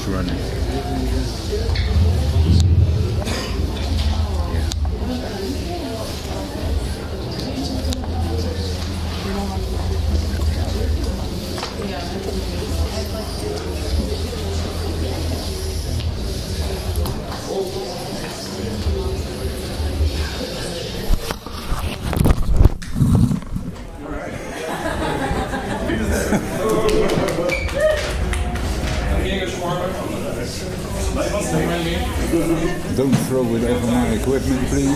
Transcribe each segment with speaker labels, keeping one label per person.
Speaker 1: it's running. Don't throw it over my equipment, please.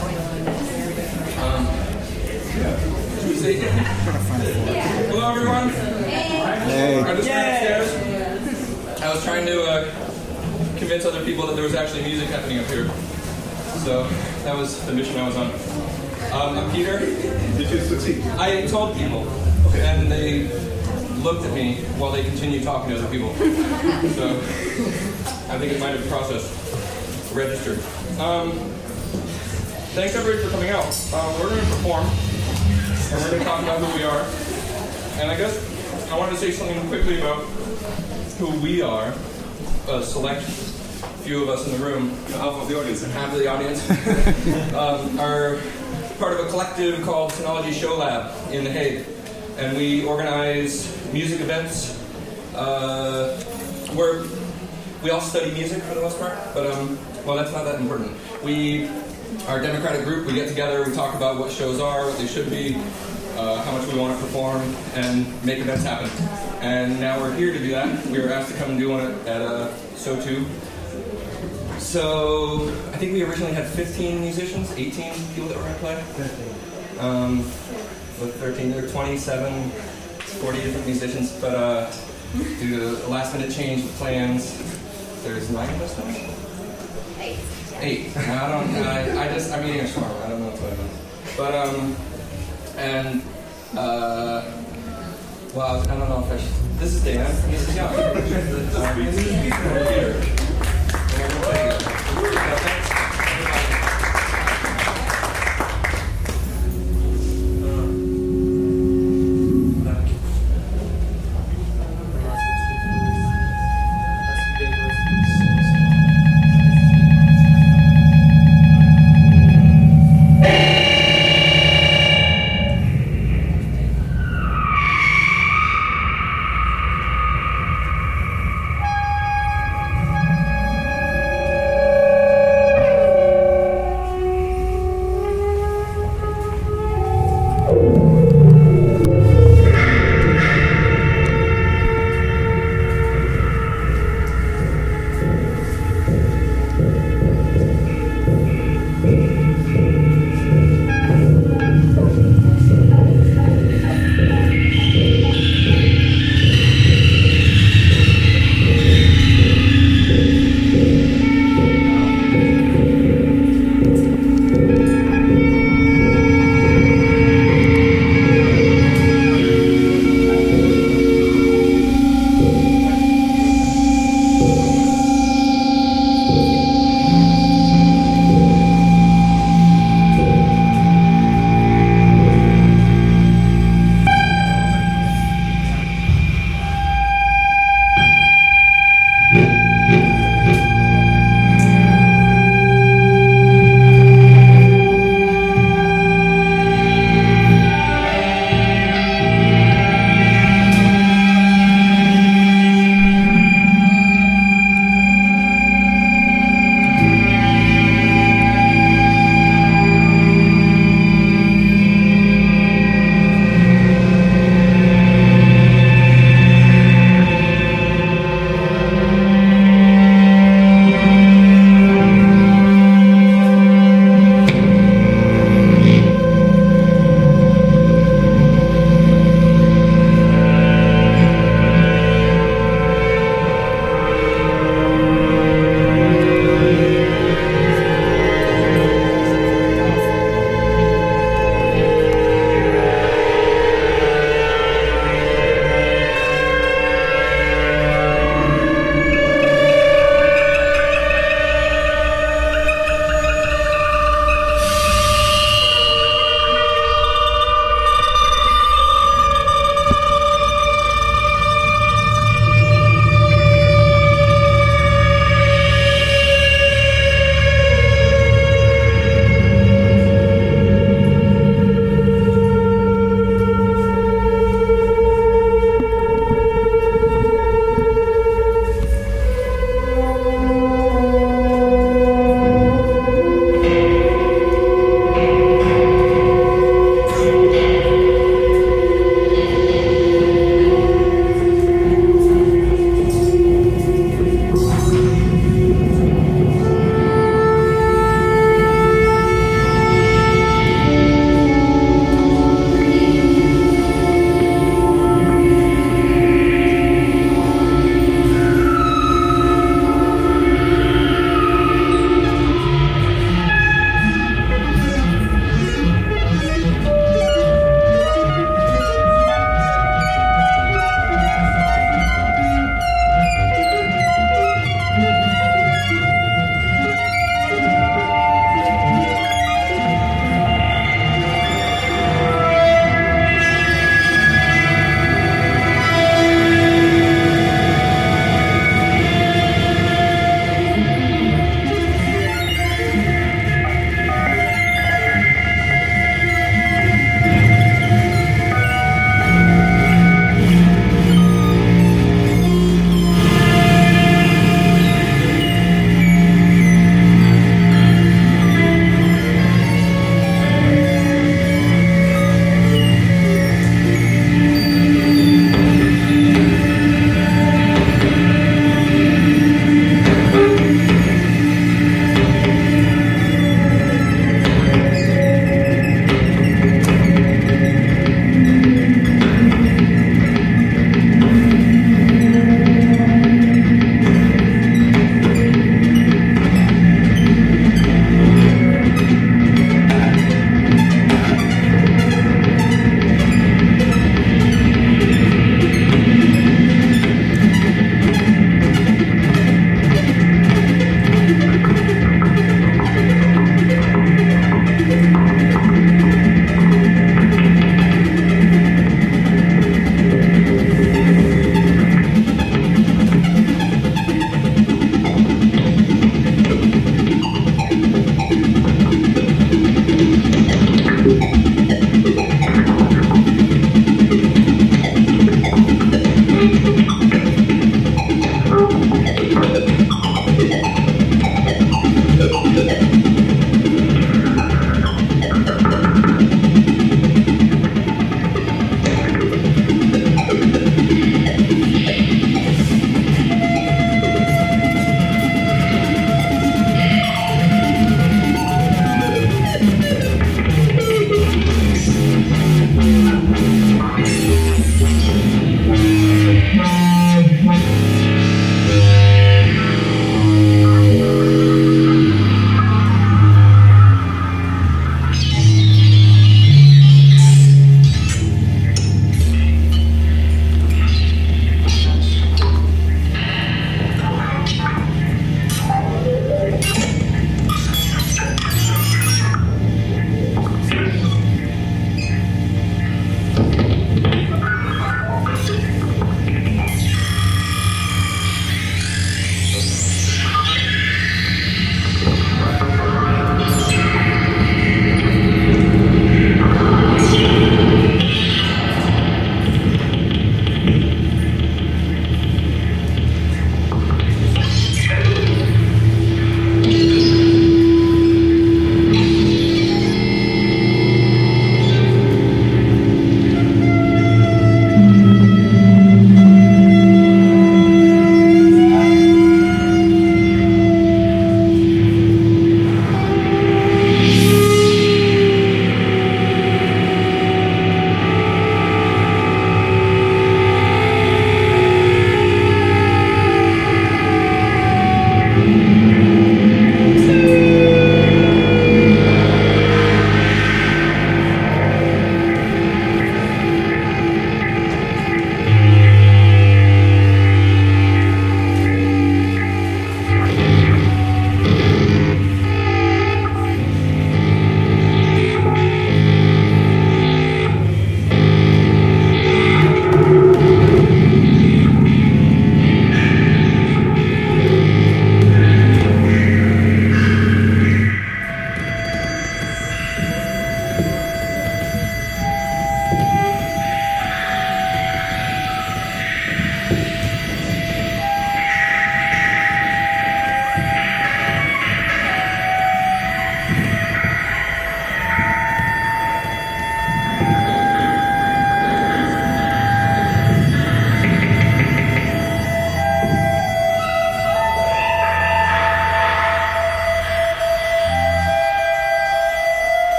Speaker 2: Hello, everyone.
Speaker 1: Hey.
Speaker 2: I just went upstairs. I was trying to convince other people that there was actually music happening up here. So that was the mission I was on. I'm Peter.
Speaker 3: Did you succeed?
Speaker 2: I told people, and they looked at me while they continued talking to other people. So I think it might have processed, registered. Thanks everybody for coming out. We're going to perform, and we're going to talk about who we are. And I guess I wanted to say something quickly about who we are. A select few of us in the room, half of the audience, are part of a collective called Synology Show Lab in The Hague. And we organize music events where we all study music for the most part, but well, that's not that important. We are a democratic group. We get together, we talk about what shows are, what they should be, how much we want to perform, and make events happen. And now we're here to do that. We were asked to come and do one at SO2. So I think we originally had 15 musicians, 18 people that were going to play. 13, there were 27, 40 different musicians, but due to a last minute change of plans, there's 9 of us now? 8. I'm eating a shawarma, I don't know what's going on. But, well, I don't know if I should, this is Dan, and this is Young. This is Peter.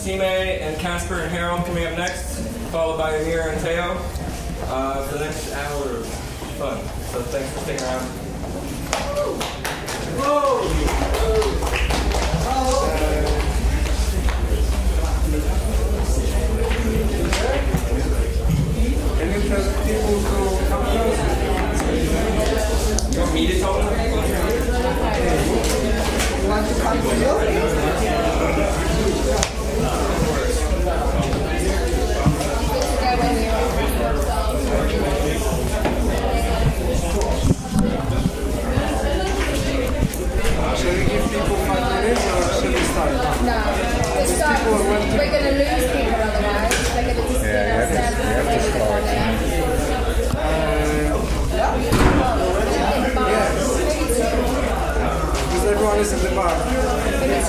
Speaker 2: Sime and Casper and Harold coming up next, followed by Amir and Teo for the next hour of fun. So thanks for sticking around.
Speaker 3: Can you tell people to come closer?
Speaker 2: You want me to tell them?
Speaker 3: You want to come to you? Shall we give people 5 minutes or shall we start?
Speaker 4: No, we start. We're going to lose people otherwise. They're going to just
Speaker 1: Yeah, you have to start.
Speaker 3: Because everyone is in the bar.
Speaker 4: Maybe 2 minutes.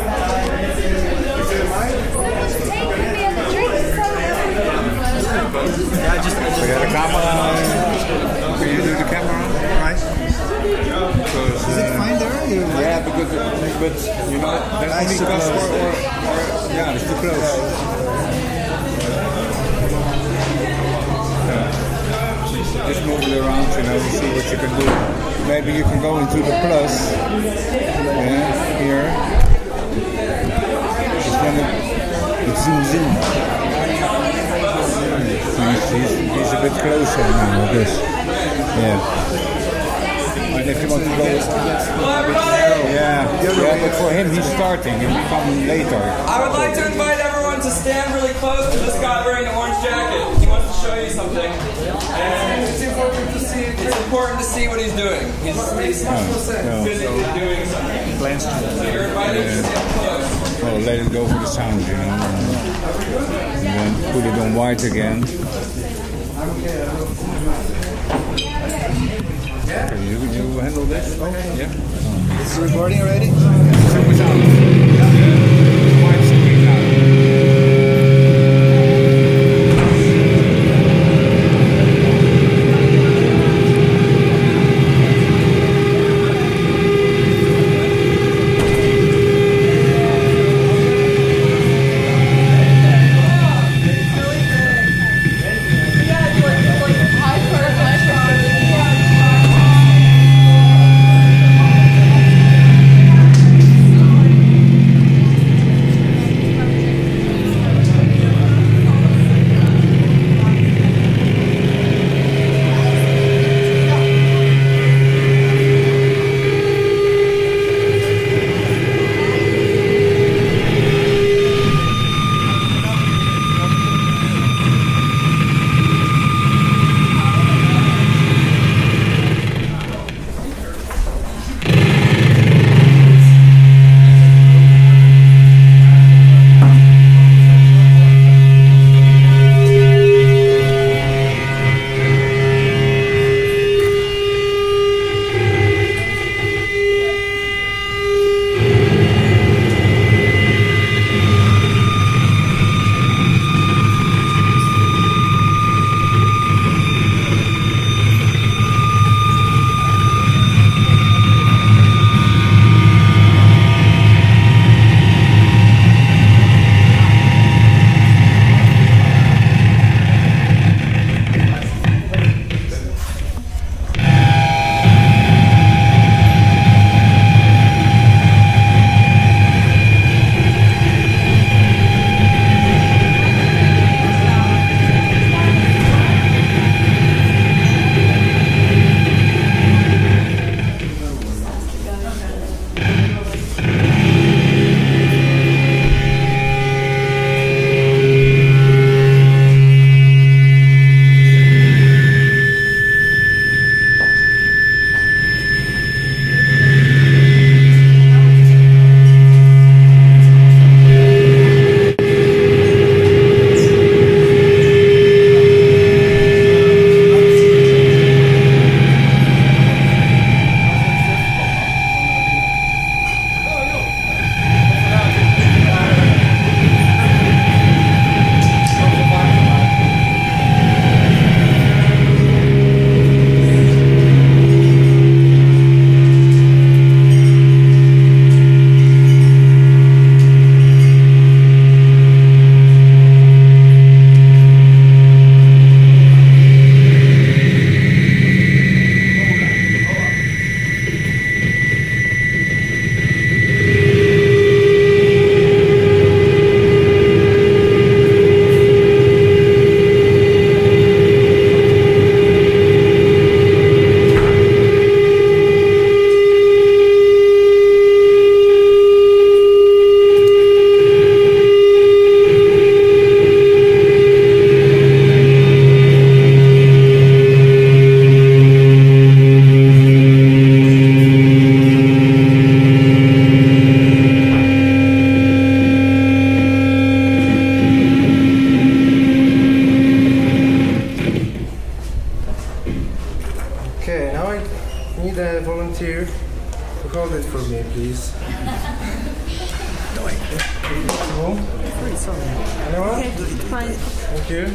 Speaker 4: Take me a drink.
Speaker 1: So you have the camera. Can you do the camera? Right. Because,
Speaker 3: Is it fine there?
Speaker 1: yeah, because but you know there's only cost or yeah, it's too close. Just move it around, you know, see what you can do. Maybe you can go into the plus. Yeah, here. Just then it zooms in. He's a bit closer now, I guess. Yeah. And if you want to go, yeah, but for him he's starting and we come later.
Speaker 2: I would like to invite everyone to stand really close to this guy wearing the orange jacket. He wants to show you something. And
Speaker 3: It's important to see it.
Speaker 2: it's important to see what he's doing. He's physically doing something. So you're invited to stand close.
Speaker 1: Oh, let it go for the sound, you know. And then put it on white again. Okay, you handle this? Yeah.
Speaker 3: Is it recording already?
Speaker 1: White screen now.
Speaker 3: it's on. Anyone?
Speaker 5: Okay, it's fine.
Speaker 3: Thank you.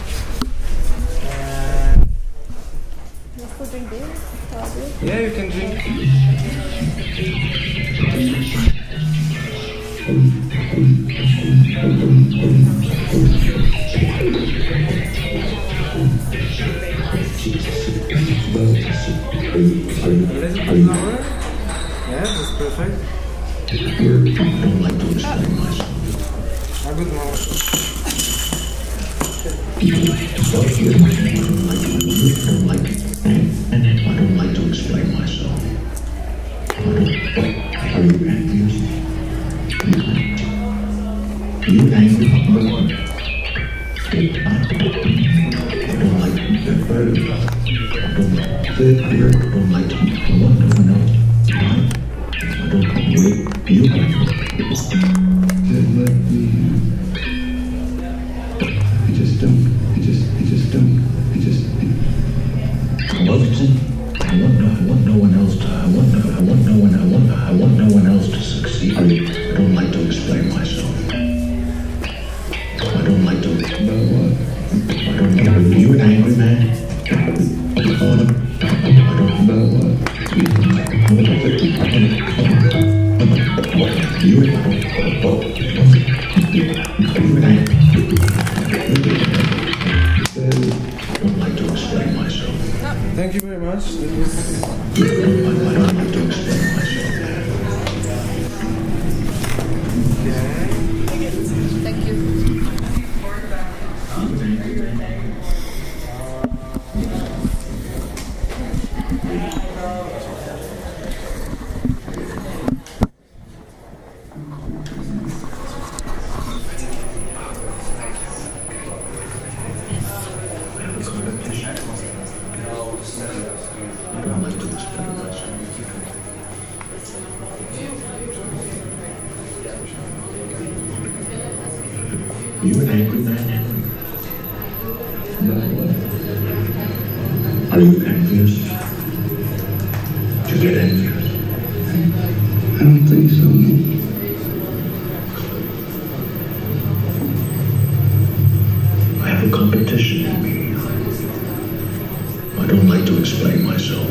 Speaker 4: Let's go drink this. Probably.
Speaker 3: Yeah, you can drink. A little bit lower. Yeah, that's perfect. A good moment.
Speaker 6: I don't like to explain myself. Are you envious? Are you angry? I don't like to get better. I don't like to. I want no one else. I don't wait. You just let me. You just don't. I want no one else to. I want no one else to succeed. I don't like to explain myself. I don't like to. Are you an angry man? I don't know what. You an I don't like to explain myself.
Speaker 3: Thank you very much. That was...
Speaker 6: I don't like to explain myself.
Speaker 4: Thank you.
Speaker 6: You an angry man? No. Are you envious? Do you get envious? I don't think so, no. I have a competition in me. I don't like to explain myself.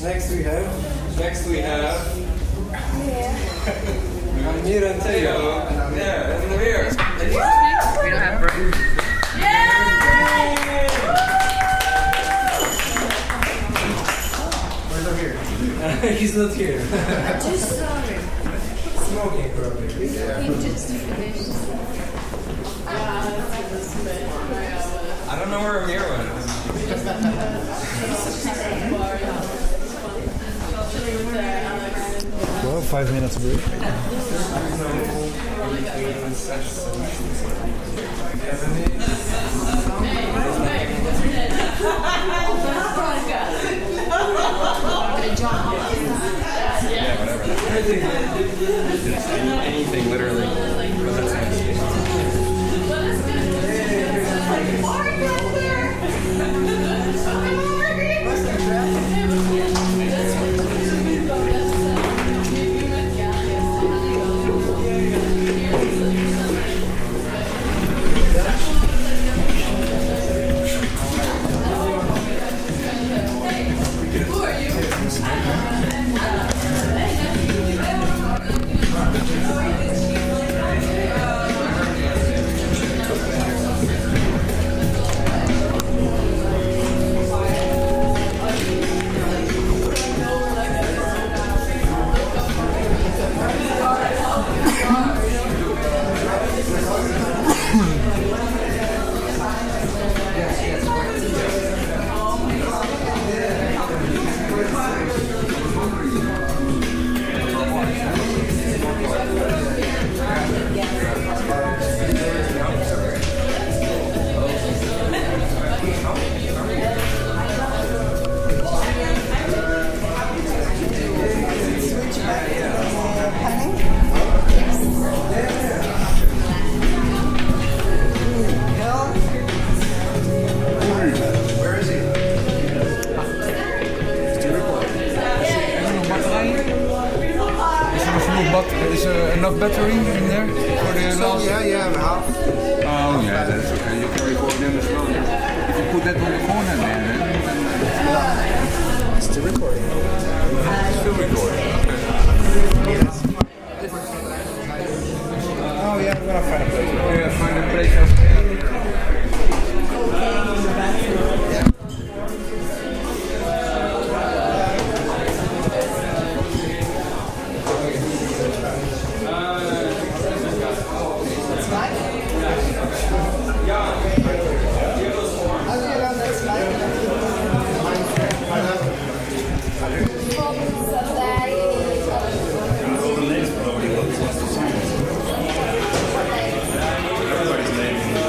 Speaker 3: Next we have Amir and Theo.
Speaker 2: Yeah, that's Amir.
Speaker 5: We don't have break.
Speaker 3: Where's Amir? He's not here.
Speaker 4: Just sorry.
Speaker 3: Smoking probably.
Speaker 4: He just finished.
Speaker 2: I don't know where Amir went.
Speaker 1: Well, 5 minutes break.
Speaker 2: Yeah, whatever. Anything, literally. But that's nice.
Speaker 1: Is there enough battery in there for the last?
Speaker 3: Yeah, half.
Speaker 1: Oh yeah, that's okay. You can record them as well. If you put that on the corner then
Speaker 3: Still recording.
Speaker 1: still recording.
Speaker 3: Oh yeah, we're gonna find a place.
Speaker 1: Yeah, find a place.
Speaker 4: Everybody's name.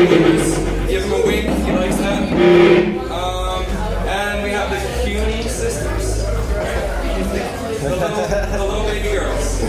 Speaker 2: Blues. Give him a wink, he likes that. And we have the CUNY sisters. The little baby girls.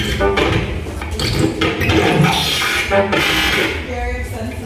Speaker 7: Very expensive.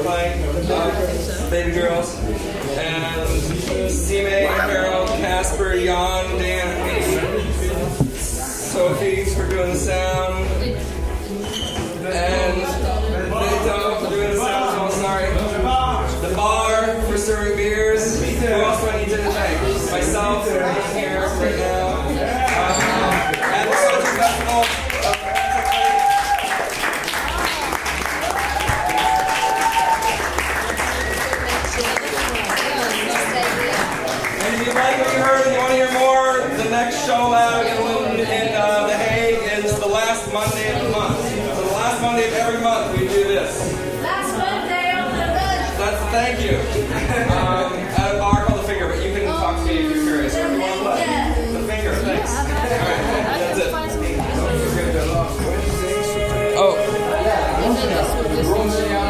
Speaker 2: playing, baby girls. And Sime, Harold, Casper, Jan, Dan, me, Sophie for doing the sound, and Vito for doing the sound, so sorry. The bar for serving beers. Who else do I need to thank? Myself, being here right now. And the Soldier Festival. And if you like what you heard and you want to hear more, the next show out in The Hague is the last Monday of the month. So the last Monday of every month we do this.
Speaker 4: Last Monday of the month.
Speaker 2: Thank you. At a bar called The Finger, but you can talk to me if you're curious. Or if you want to play. The Finger, thanks. Alright, that's it. Oh.